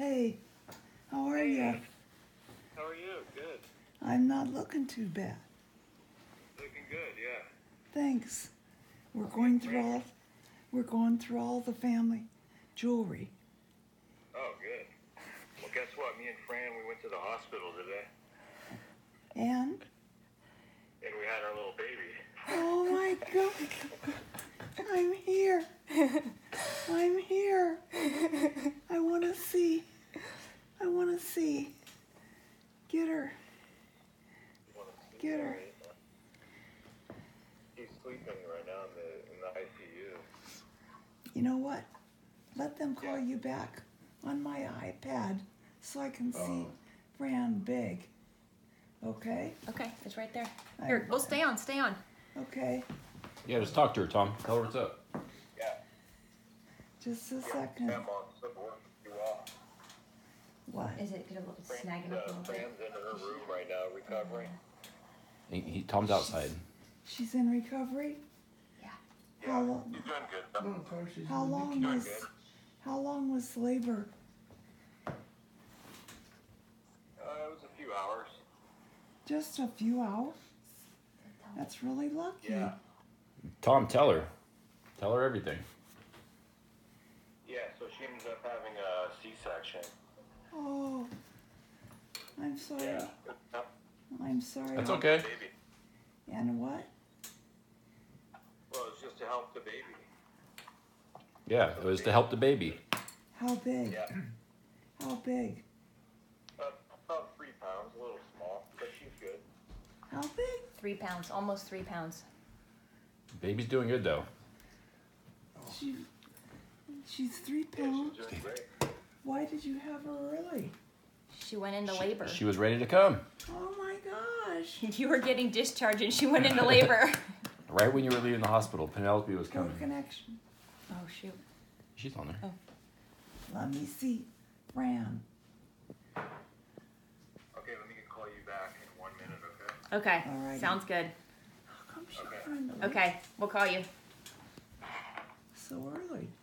Hey, how are Hey. you? How are you? Good. I'm not looking too bad. Looking good, yeah. Thanks. We're going through all the family jewelry. Oh, good. Well, guess what? Me and Fran, we went to the hospital today, And and we had our little baby. oh my God, I'm here. I'm here. I want to see. I want to see. Get her. You want to see? Get her. Right? He's sleeping right now in the ICU. You know what? Let them call Yeah. you back on my iPad so I can see Fran big. Okay? Okay, it's right there. Here, we'll stay on. Okay. Yeah, just talk to her, Tom. Tell her what's up. Yeah. Just a Yeah, second. Mom, some work you off. What? Is it gonna snag him up a little bit? Fran's in her room right now, recovering. Tom's outside. She's in recovery? Yeah. How long? He's doing good. How long was labor? It was a few hours. Just a few hours? That's really lucky. Yeah. Tom, tell her. Tell her everything. Yeah, so she ended up having a C-section. Oh, I'm sorry. Yeah. I'm sorry. That's okay. Baby. And what? Well, it's just to help the baby. Yeah, it was to help the baby. How big? Yeah. How big? About 3 pounds, a little small, but she's good. How big? 3 pounds, almost 3 pounds. Baby's doing good though. She's 3 Yeah, pounds. she's doing great. Why did you have her early? She went into labor. She was ready to come. Oh my gosh. You were getting discharged and she went into labor. Right when you were leaving the hospital, Penelope was No coming. connection. Oh shoot. She's on there. Let me see. Fran. Okay, let me call you back in 1 minute, okay? Okay. Alrighty. Sounds good. How come she Okay. couldn't Okay, we'll call you. so early?